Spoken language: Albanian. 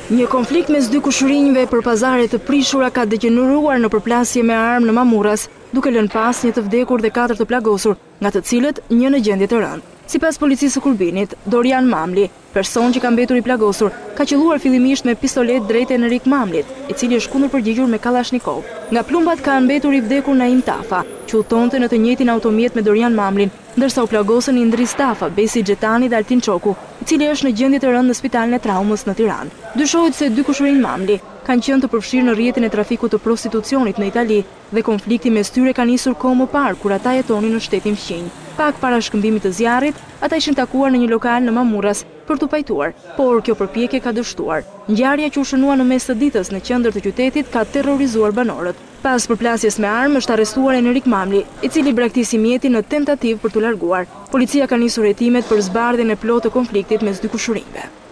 Një konflikt mes dy kushurinjve për pazare të prishura ka degeneruar në përplasje me armë në Mamuras, duke lënë pas një të vdekur dhe 4 të plagosur, nga të cilët një në gjendje të rëndë. Sipas policisë së Kurbinit, Dorian Mamli, person që ka mbetur i plagosur, ka qelluar fillimisht me pistolet drejt Enrik Mamlit, i cili është kundërpërgjigjur me Kalashnikov. Nga plumbat ka mbetur i vdekur Naim Tafa, që udhtonte në të njëjtin automjet me Dorian Mamlin, ndërsa u plagosën Indris Tafa, Besi Xhetani dhe Altin Çoku, i cili është në gjendje të rëndë në Spitalin e Traumës në Tiranë. Dyshohet se dy kushurinj Mamli kanë qenë të përfshirë në rrjetin e trafikut të prostitucionit në Itali dhe konflikti mes tyre ka nisur kohë më parë kur ata jetonin në shtetin fqinj. Pak para shkëmbimit të zjarrit, ata ishin takuar në një lokal në Mamuras për të pajtuar, por kjo përpjekje ka dështuar. Ngjarja që u shënua në mes të ditës në qendër të qytetit ka terrorizuar banorët. Pas përplasjes me armë është arrestuar Enrik Mamli, i cili braktisi mjetin në tentativë për t'u larguar. Policia ka nisur hetimet për zbardhjen e plotë të konfliktit mes dy kushurinjve.